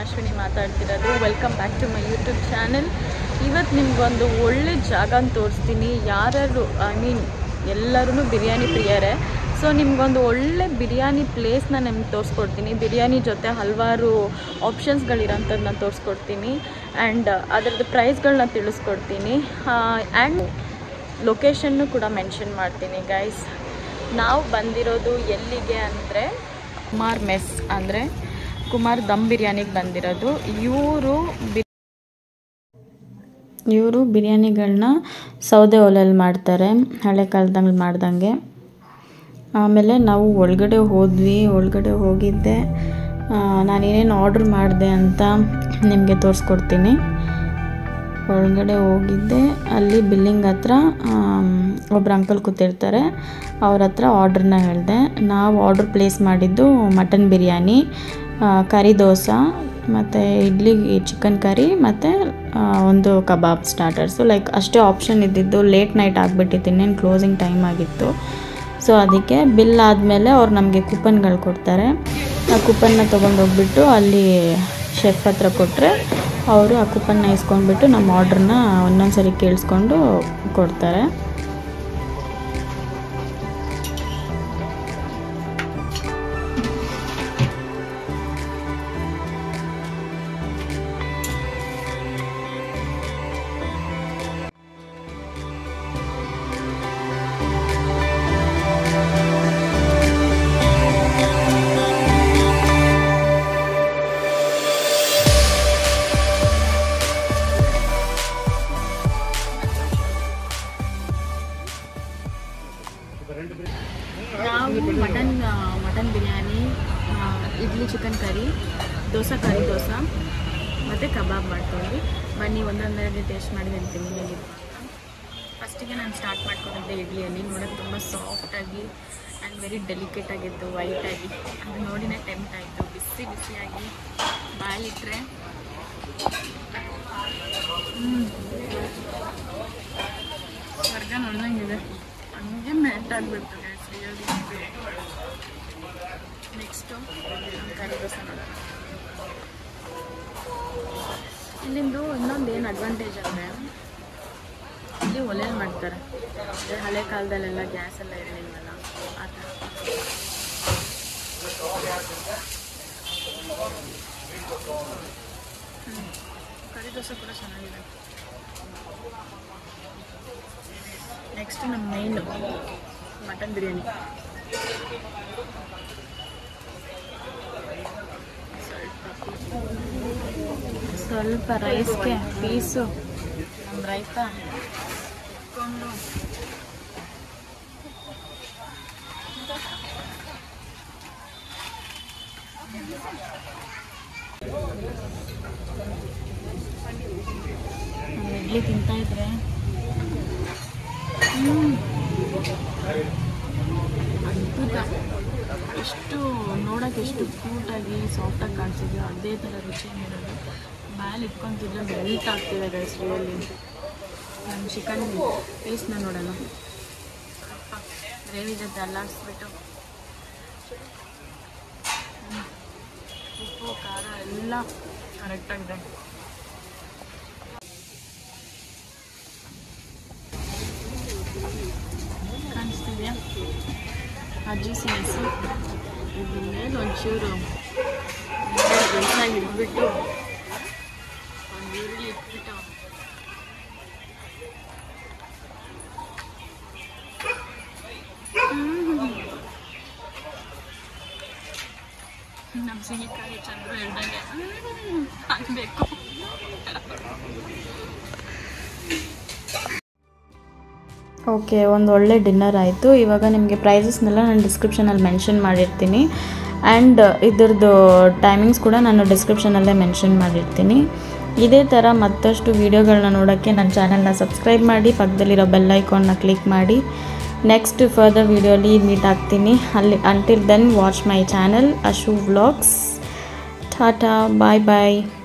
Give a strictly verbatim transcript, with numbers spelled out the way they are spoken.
ಅಶ್ವಿನಿ ಮಾತಾಡ್ತಿರೋದು. Welcome back to my YouTube channel. ಇವತ್ತು ನಿಮ್ಗೊಂದು ಒಳ್ಳೆ ಜಾಗನ ತೋರಿಸ್ತೀನಿ. ಯಾರು ಐ ಮೀನ್ ಎಲ್ಲರೂ ಬಿರಿಯಾನಿ ಪ್ರಿಯರೇ. ಸೊ ನಿಮ್ಗೊಂದು ಒಳ್ಳೆ ಬಿರಿಯಾನಿ ಪ್ಲೇಸ್ನ ನಿಮ್ಗೆ ತೋರಿಸ್ಕೊಡ್ತೀನಿ. ಬಿರಿಯಾನಿ ಜೊತೆ ಹಲವಾರು ಆಪ್ಷನ್ಸ್ಗಳಿರೋಂಥದ್ದು ನಾನು ತೋರಿಸ್ಕೊಡ್ತೀನಿ. ಆ್ಯಂಡ್ ಅದರದ್ದು ಪ್ರೈಸ್ಗಳನ್ನ ತಿಳಿಸ್ಕೊಡ್ತೀನಿ. ಆ್ಯಂಡ್ ಲೊಕೇಶನ್ನು ಕೂಡ ಮೆನ್ಷನ್ ಮಾಡ್ತೀನಿ ಗೈಸ್. ನಾವು ಬಂದಿರೋದು ಎಲ್ಲಿಗೆ ಅಂದರೆ ಕುಮಾರ್ ಮೆಸ್ ಅಂದರೆ ಕುಮಾರ್ ದಮ್ ಬಿರಿಯಾನಿಗೆ ಬಂದಿರೋದು. ಇವರು ಬಿ ಇವರು ಬಿರಿಯಾನಿಗಳನ್ನ ಸೌದೆ ಒಲೆಯಲ್ಲಿ ಮಾಡ್ತಾರೆ, ಹಳೆ ಕಾಲದಲ್ಲಿ ಮಾಡ್ದಂಗೆ. ಆಮೇಲೆ ನಾವು ಒಳಗಡೆ ಹೋದ್ವಿ. ಒಳಗಡೆ ಹೋಗಿದ್ದೆ, ನಾನೇನೇನು ಆರ್ಡ್ರ್ ಮಾಡಿದೆ ಅಂತ ನಿಮಗೆ ತೋರಿಸ್ಕೊಡ್ತೀನಿ. ಒಳಗಡೆ ಹೋಗಿದ್ದೆ, ಅಲ್ಲಿ ಬಿಲ್ಲಿಂಗ್ ಹತ್ರ ಒಬ್ಬರು ಅಂಕಲ್ ಕೂತಿರ್ತಾರೆ. ಅವ್ರ ಹತ್ರ ಆರ್ಡ್ರನ್ನ ಹೇಳಿದೆ. ನಾವು ಆರ್ಡ್ರ್ ಪ್ಲೇಸ್ ಮಾಡಿದ್ದು ಮಟನ್ ಬಿರಿಯಾನಿ, ಕರಿ ದೋಸೆ ಮತ್ತು ಇಡ್ಲಿ ಚಿಕನ್ ಕರಿ ಮತ್ತು ಒಂದು ಕಬಾಬ್ ಸ್ಟಾರ್ಟರ್ಸು. ಲೈಕ್ ಅಷ್ಟೇ ಆಪ್ಷನ್ ಇದ್ದಿದ್ದು. ಲೇಟ್ ನೈಟ್ ಆಗಿಬಿಟ್ಟಿತ್ತು, ಇನ್ನೇನು ಕ್ಲೋಸಿಂಗ್ ಟೈಮ್ ಆಗಿತ್ತು. ಸೊ ಅದಕ್ಕೆ ಬಿಲ್ ಆದಮೇಲೆ ಅವ್ರು ನಮಗೆ ಕೂಪನ್ಗಳು ಕೊಡ್ತಾರೆ. ಆ ಕೂಪನ್ನ ತೊಗೊಂಡೋಗ್ಬಿಟ್ಟು ಅಲ್ಲಿ ಶೆಫ್ ಹತ್ರ ಕೊಟ್ಟರೆ ಅವರು ಆ ಕೂಪನ್ನ ಇಸ್ಕೊಂಡ್ಬಿಟ್ಟು ನಮ್ಮ ಆರ್ಡ್ರನ್ನ ಒಂದೊಂದು ಸರಿ ಕೇಳಿಸ್ಕೊಂಡು ಕೊಡ್ತಾರೆ. ನಾವು mutton mutton biryani, idli chicken curry, dosa curry dosa ಮತ್ತು ಕಬಾಬ್ ಮಾಡ್ಕೊಂಡ್ವಿ. ಬನ್ನಿ ಒಂದೊಂದರಲ್ಲಿ ಟೇಸ್ಟ್ ಮಾಡಿ ಹೇಳ್ತೀನಿ ಹೇಗಿತ್ತು. ಫಸ್ಟಿಗೆ ನಾನು ಸ್ಟಾರ್ಟ್ ಮಾಡ್ಕೊಂಡಿದ್ದೆ ಇಡ್ಲಿಯಲ್ಲಿ. ನೋಡೋಕ್ಕೆ ತುಂಬ ಸಾಫ್ಟಾಗಿ ಆ್ಯಂಡ್ ವೆರಿ ಡೆಲಿಕೇಟ್ ಆಗಿತ್ತು, ವೈಟಾಗಿ. ಅದು ನೋಡಿನೇ ಟೆಂಪ್ಟ್ ಆಯಿತು. ಬಿಸಿ ಬಿಸಿಯಾಗಿ ಬಾಯಲ್ಲಿಟ್ಟರೆ ಸ್ವರ್ಗ ನೋಡ್ದಂಗಿದೆ. ಹಂಗೆ ಮೆಲ್ಟ್ ಆಗಿಬಿಡ್ತು ಗೈಸ್. ನೆಕ್ಸ್ಟು ಕರಿ ದೋಸೆ ನೋಡೋಣ. ಇಲ್ಲಿಂದು ಇನ್ನೊಂದು ಏನು ಅಡ್ವಾಂಟೇಜ್ ಅಂದರೆ ಇಲ್ಲಿ ಒಲೆಯಲ್ಲಿ ಮಾಡ್ತಾರೆ. ಅಂದರೆ ಹಳೆ ಕಾಲದಲ್ಲೆಲ್ಲ ಗ್ಯಾಸ್ ಎಲ್ಲ ಇರಲಿಲ್ವಲ್ಲ, ಆ ಥರ. ಕರಿ ದೋಸೆ ಕೂಡ ಚೆನ್ನಾಗಿದೆ. ನೆಕ್ಸ್ಟ್ ನಮ್ಮ ಮೈನು ಮಟನ್ ಬಿರಿಯಾನಿ. ಸ್ವಲ್ಪ ರೈಸ್ಗೆ ಪೀಸು ನಮ್ಮ ರೈತ ಇಟ್ಕೊಂಡು ಇಡ್ಲಿ ತಿಂತಾಯಿದ್ರೆ ಅದ್ಭುತ. ಎಷ್ಟು ನೋಡೋಕ್ಕೆ ಎಷ್ಟು ಕ್ಯೂಟಾಗಿ ಸಾಫ್ಟಾಗಿ ಕಾಣಿಸಿದೆಯೋ ಅದೇ ಥರ ರುಚಿ ಇರೋದು. ಬಾಯಲ್ಲಿ ಇಟ್ಕೊತಿದ್ರೆ ಮೆಲ್ಟ್ ಆಗ್ತಿದೆ ಗೈಸ್ ರಿಯಲಿ. ನಾನು ಚಿಕನ್ ಪೀಸ್ನ ನೋಡೋಣ. ಗ್ರೇವಿ ಜೊತೆ ಅಲ್ಲಾಡಿಸ್ಬಿಟ್ಟು ಉಪ್ಪು ಖಾರ ಎಲ್ಲ ಕರೆಕ್ಟಾಗಿದೆ. ಕಾಣಿಸ್ತಿದೆಯಾ ಅಜ್ಜಿ ಸಿನಿಸು. ಇದ್ರ ಮೇಲೆ ಒಂಚೂರು ಬೆಂಚಾಗಿ ಇಟ್ಬಿಟ್ಟು ಒಂದು ಈರುಳ್ಳಿ ಇಟ್ಬಿಟ್ಟು ನಮ್ಮ ಸಿಹಿಕಾಯಿ ಚಂದ್ರು ಹೇಳ್ದಂಗೆ ಆಗಬೇಕು. ಓಕೆ, ಒಂದು ಒಳ್ಳೆ ಡಿನ್ನರ್ ಆಯಿತು. ಇವಾಗ ನಿಮಗೆ ಪ್ರೈಸಸ್ನೆಲ್ಲ ನಾನು ಡಿಸ್ಕ್ರಿಪ್ಷನಲ್ಲಿ ಮೆನ್ಷನ್ ಮಾಡಿರ್ತೀನಿ. ಆ್ಯಂಡ್ ಇದ್ರದ್ದು ಟೈಮಿಂಗ್ಸ್ ಕೂಡ ನಾನು ಡಿಸ್ಕ್ರಿಪ್ಷನಲ್ಲೇ ಮೆನ್ಷನ್ ಮಾಡಿರ್ತೀನಿ. ಇದೇ ಥರ ಮತ್ತಷ್ಟು ವೀಡಿಯೋಗಳನ್ನ ನೋಡೋಕ್ಕೆ ನನ್ನ ಚಾನಲ್ನ ಸಬ್ಸ್ಕ್ರೈಬ್ ಮಾಡಿ, ಪಕ್ಕದಲ್ಲಿರೋ ಬೆಲ್ ಐಕಾನ್ನ ಕ್ಲಿಕ್ ಮಾಡಿ. ನೆಕ್ಸ್ಟ್ ಫರ್ದರ್ ವೀಡಿಯೋಲಿ ಮೀಟ್ ಆಗ್ತೀನಿ. ಅಲ್ಲಿ until then watch my channel Ashu vlogs. ಟಾಟಾ, ಬಾಯ್ ಬಾಯ್.